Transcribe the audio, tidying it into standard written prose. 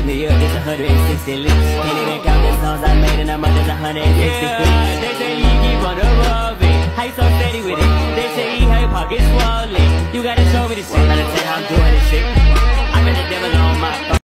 in the year, it's 160 leaks. Can't even count the songs I made in a month, it's 163. They say he keep on above it. How you so steady with it? They say he had pockets swollen. You gotta show me the shit. Gotta tell how I'm doing this shit. I bet the devil on my